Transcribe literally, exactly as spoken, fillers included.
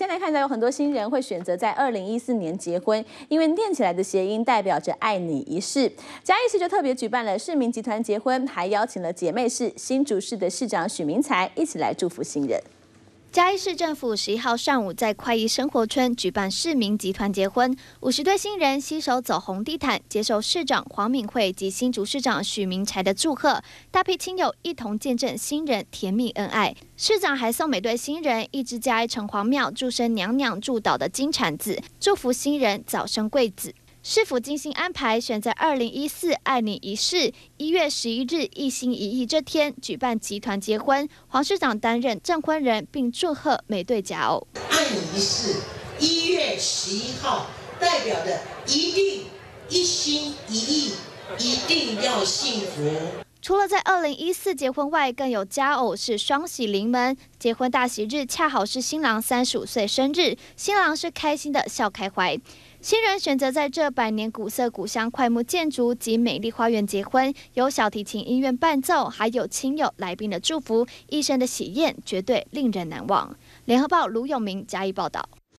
现在看到有很多新人会选择在二零一四年结婚，因为念起来的谐音代表着爱你一世。嘉义市就特别举办了市民集团结婚，还邀请了姐妹市新竹市的市长许明才一起来祝福新人。 嘉义市政府十一号上午在快意生活村举办市民集团结婚，五十对新人携手走红地毯，接受市长黄敏惠及新竹市长许明才的祝贺，大批亲友一同见证新人甜蜜恩爱。市长还送每对新人一只嘉义城隍庙祝生娘娘祝祷的金铲子，祝福新人早生贵子。 市府精心安排，选在二零一四爱你一世一月十一日一心一意这天举办集团结婚，黄市长担任证婚人，并祝贺每对佳偶。 爱你一世一月十一号，代表的一定一心一意，一定要幸福。 除了在二零一四结婚外，更有佳偶是双喜临门。结婚大喜日恰好是新郎三十五岁生日，新郎是开心的笑开怀。新人选择在这百年古色古香快木建筑及美丽花园结婚，有小提琴音乐伴奏，还有亲友来宾的祝福，一生的喜宴绝对令人难忘。联合报卢永明嘉义报道。